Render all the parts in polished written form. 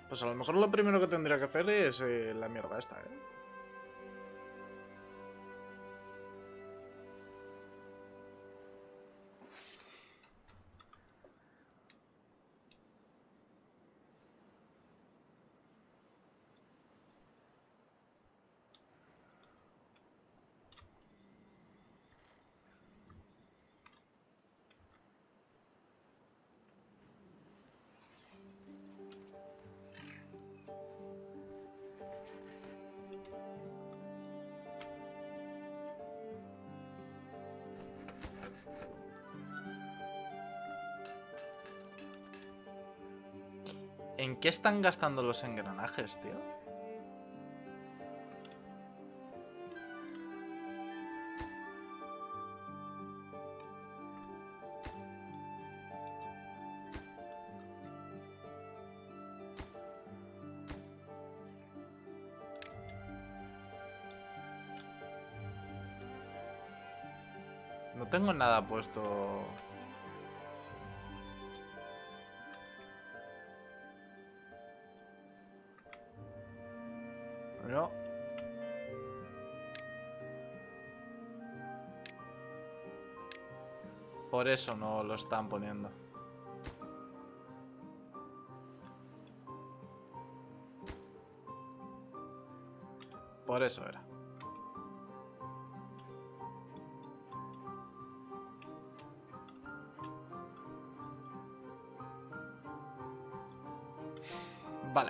Pues a lo mejor lo primero que tendría que hacer es la mierda esta, ¿eh? ¿En qué están gastando los engranajes, tío? No tengo nada puesto. No. Por eso no lo están poniendo. Por eso era. Vale.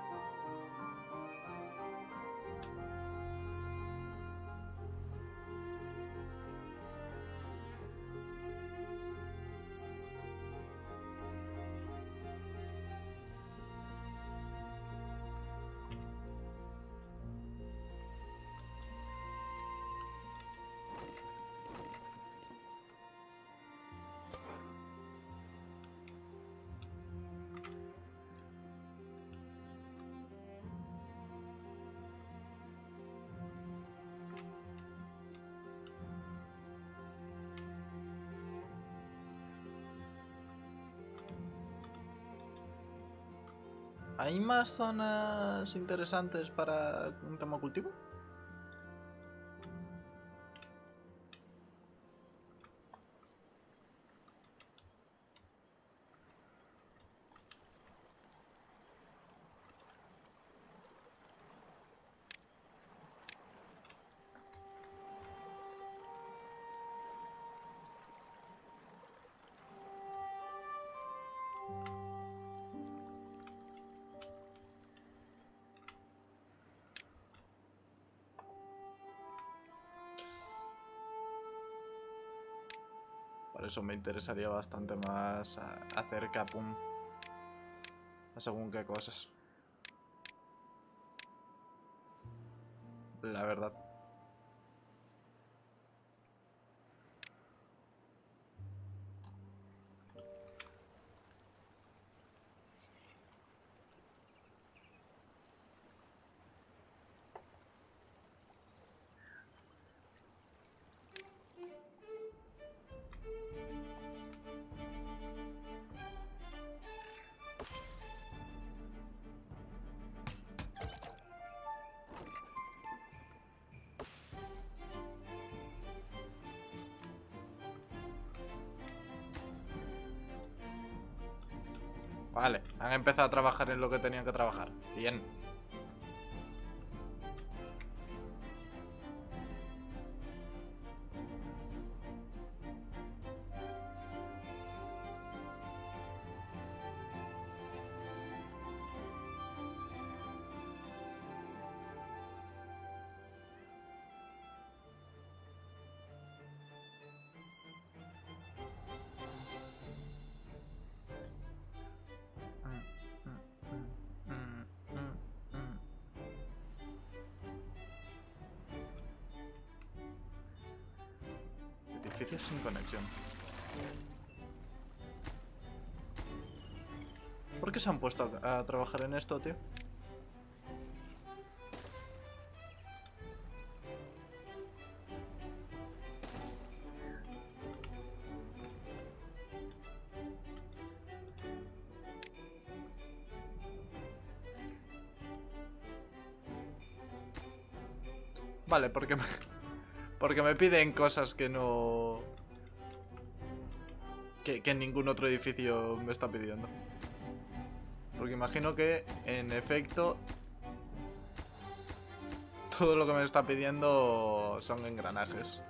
¿Hay más zonas interesantes para un tema cultivo? Por eso me interesaría bastante más hacer capum a según qué cosas. La verdad. Vale, han empezado a trabajar en lo que tenían que trabajar. Bien. Edificios sin conexión. ¿Por qué se han puesto a trabajar en esto, tío? Vale, porque me piden cosas que no... Que ningún otro edificio me está pidiendo. Porque imagino que, en efecto, todo lo que me está pidiendo son engranajes.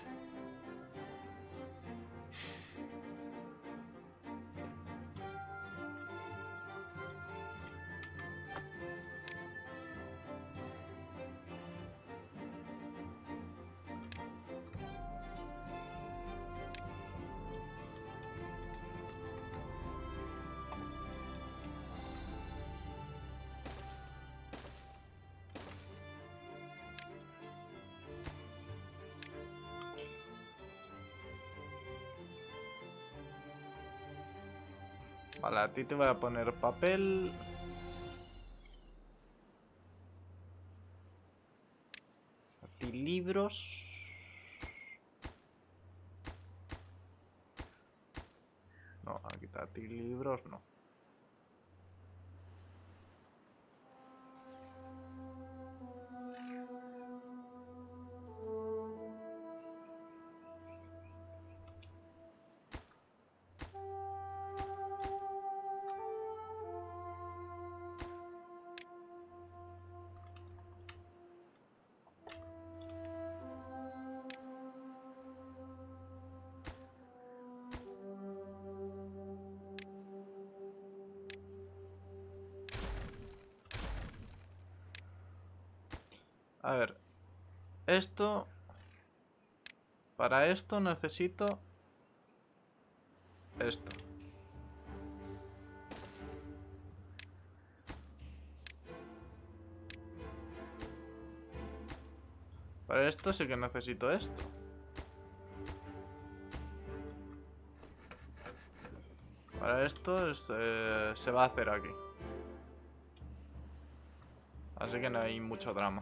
Vale, a ti te voy a poner papel. A ti libros. No, aquí a ti libros no. A ver, esto... Para esto necesito... Esto. Para esto sí que necesito esto. Para esto se va a hacer aquí. Así que no hay mucho drama.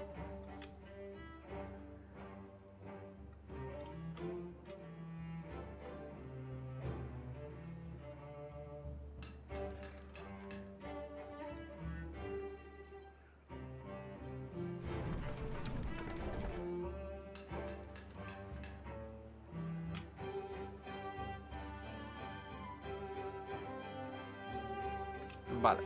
Vale.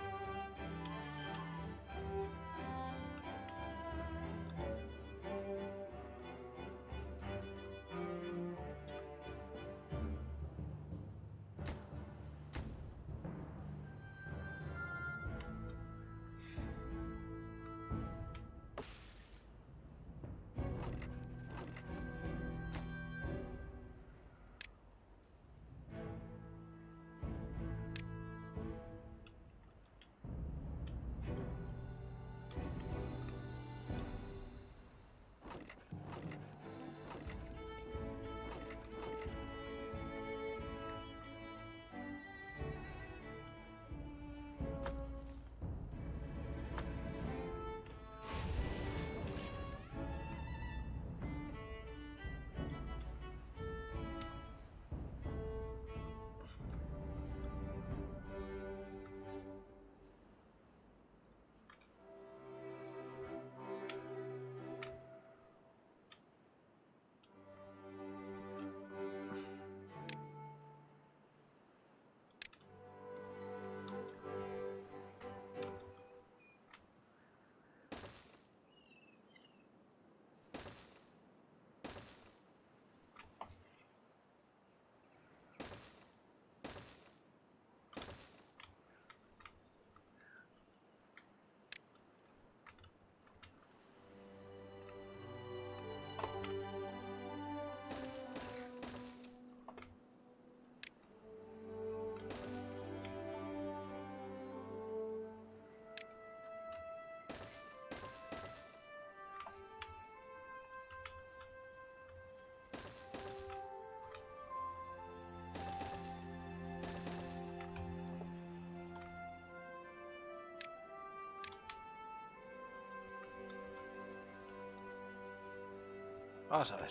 Vamos a ver.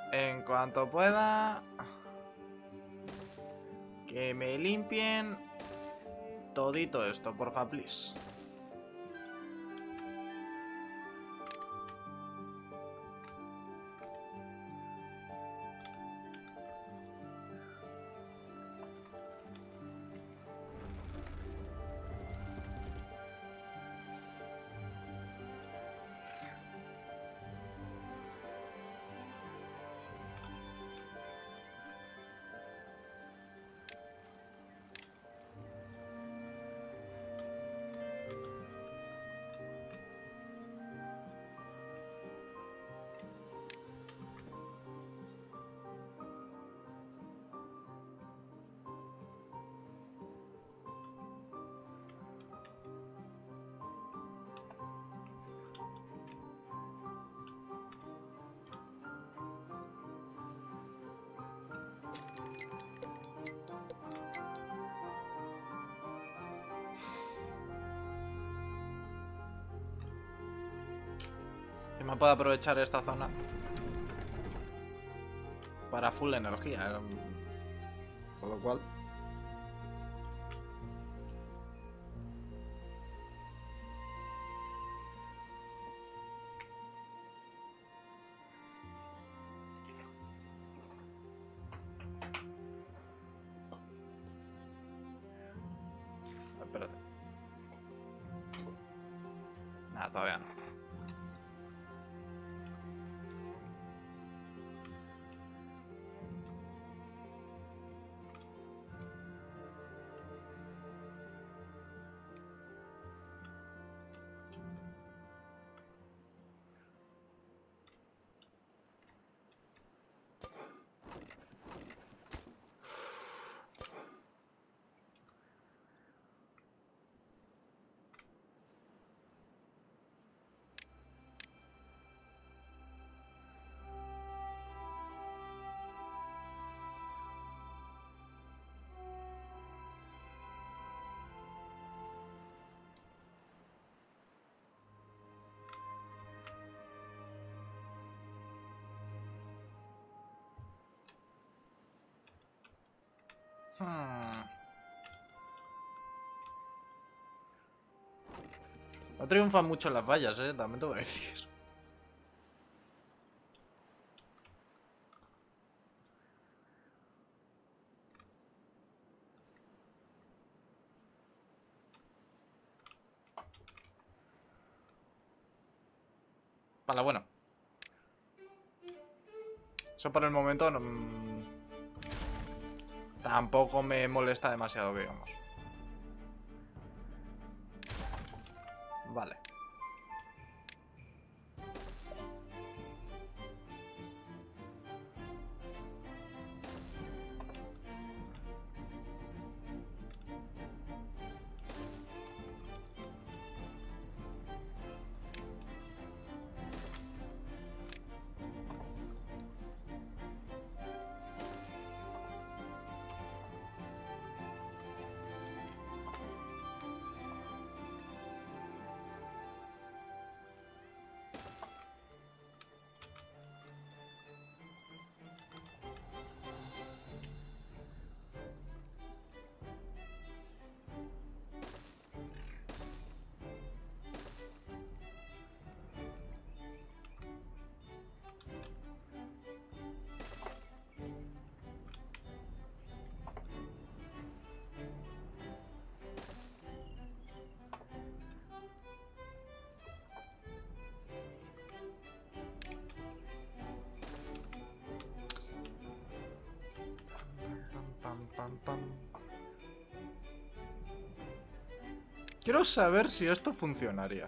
En cuanto pueda, que me limpien todito esto, porfa, please. Si me puedo aprovechar esta zona para full energía, con lo cual... Espérate. Nada, todavía no. No triunfan mucho las vallas, también te voy a decir. Vale, bueno. Eso por el momento no... Tampoco me molesta demasiado, digamos. Vale. Quiero saber si esto funcionaría.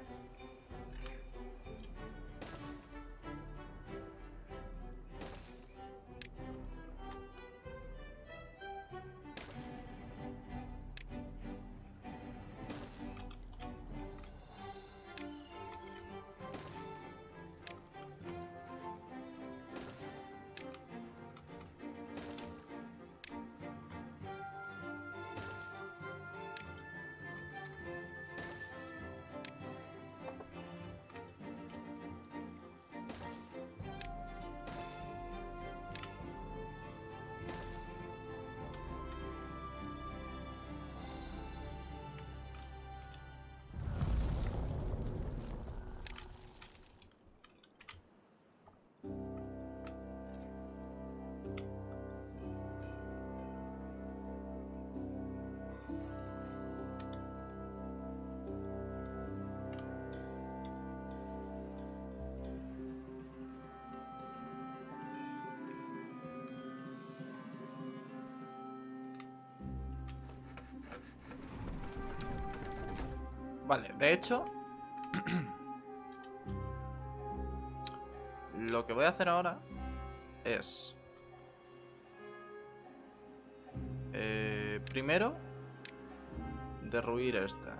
Vale, de hecho... lo que voy a hacer ahora es... primero, derruir esta.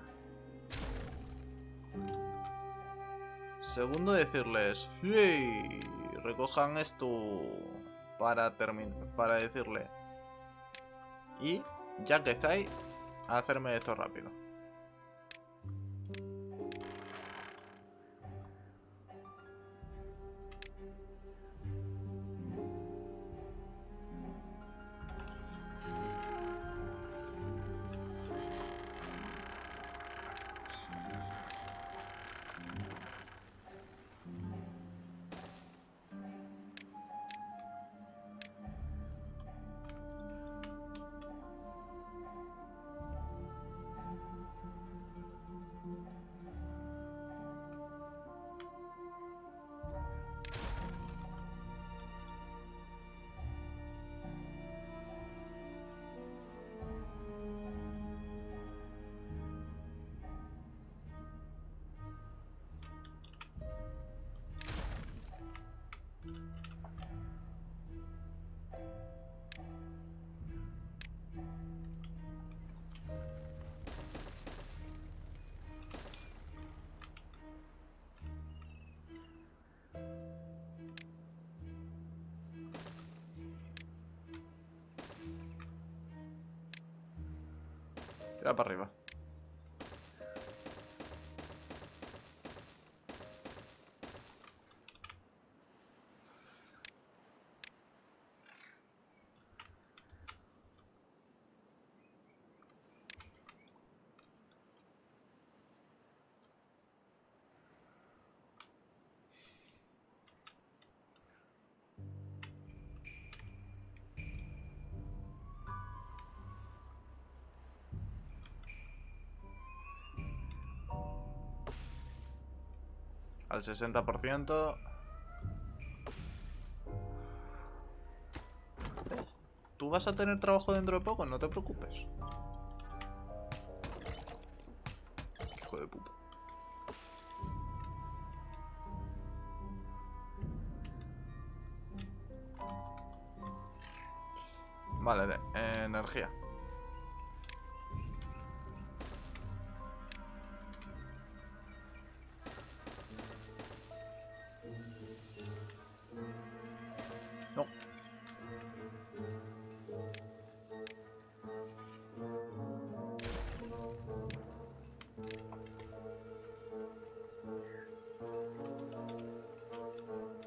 Segundo, decirles... ¡Sí! Recojan esto para terminar, para decirle... Y, ya que estáis, a hacerme esto rápido. Tira para arriba. Al 60%. Tú vas a tener trabajo dentro de poco, no te preocupes. Hijo de puta. Vale, energía.